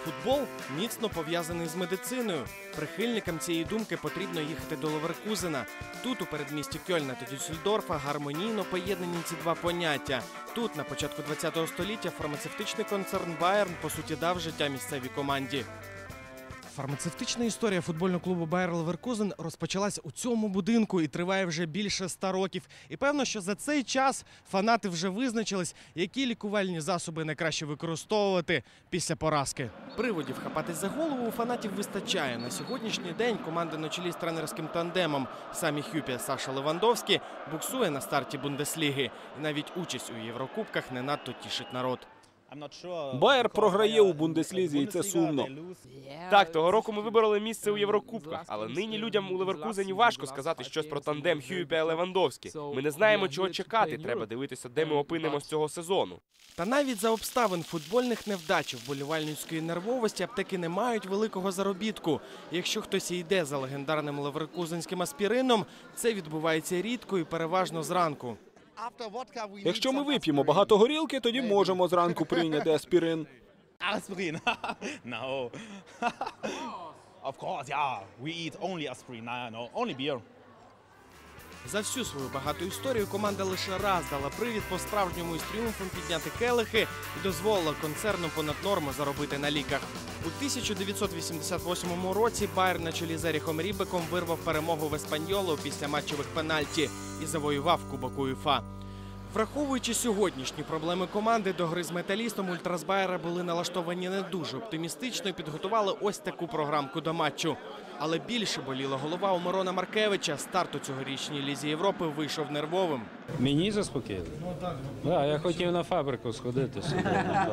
Футбол міцно пов'язаний з медициною. Прихильникам цієї думки потрібно їхати до Леверкузена. Тут, у передмісті Кьольна та Дюссельдорфа, гармонійно поєднані ці два поняття. Тут, на початку ХХ століття, фармацевтичний концерн «Байерн» по суті дав життя місцевій команді. Фармацевтична історія футбольного клубу «Байер Леверкузен» розпочалась у цьому будинку і триває вже більше 100 років. І певно, що за цей час фанати вже визначились, які лікувальні засоби найкраще використовувати після поразки. Приводів хапатись за голову у фанатів вистачає. На сьогоднішній день команда на чолі з тренерським тандемом Самі Хюпе, Саша Левандовський буксує на старті Бундесліги. І навіть участь у Єврокубках не надто тішить народ. Байер програє у Бундеслізі, і це сумно. Так, того року ми вибороли місце у Єврокубках, але нині людям у Леверкузені важко сказати щось про тандем Хюпе-Левандовський. Ми не знаємо, чого чекати, треба дивитися, де ми опинимось цього сезону. Та навіть за обставин футбольних невдач, вболівальницької нервовості аптеки не мають великого заробітку. Якщо хтось і йде за легендарним леверкузенським аспірином, це відбувається рідко і переважно зранку. Якщо ми вип'ємо багато горілки, тоді можемо зранку прийняти аспірин. Aspirin? No. Of course, yeah. We eat only aspirin. No, only beer. За всю свою багату історію команда лише раз дала привід по-справжньому із тріумфом підняти келихи і дозволила концерну понад норму заробити на ліках. У 1988 році Байер на чолі з Еріхом Рібеком вирвав перемогу в Еспаньолу після матчових пенальті і завоював Кубок УЄФА. Враховуючи сьогоднішні проблеми команди, до гри з металістом ультра з Байера були налаштовані не дуже оптимістично і підготували ось таку програмку до матчу. Але більше боліла голова у Мирона Маркевича. Старт у цьогорічній Лізі Європи вийшов нервовим. Мені заспокоїли? Так, я хотів на фабрику сходити сюди.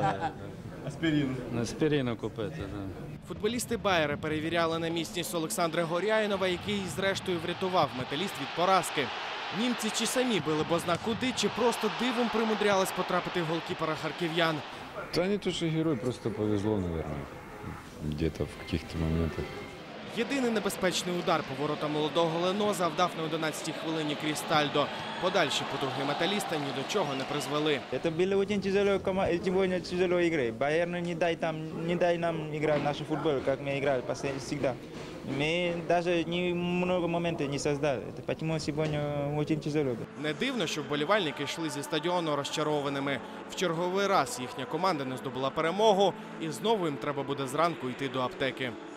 На аспірину купити. Футболісти Байера перевіряли на міцність Олександра Горяйнова, який, зрештою, врятував металіст від поразки. Німці чи самі били бозна куди, чи просто дивом примудрялись потрапити в голкіпера харків'ян. Да не то, что герой, просто повезло, наверное, где-то в каких-то моментах. Єдиний небезпечний удар по воротам молодого Лено завдав на 11-й хвилині Крістальдо. Подальші потуги металіста ні до чого не призвели. Это было очень тяжело, тем более тяжело играть. Байерн не дай нам играть в наш футбол, как мы играли всегда. Мы даже много моментов не создали. Это почему сегодня очень тяжело. Не дивно, що вболівальники йшли зі стадіону розчарованими. В черговий раз їхня команда не здобула перемогу, і знову їм треба буде зранку йти до аптеки.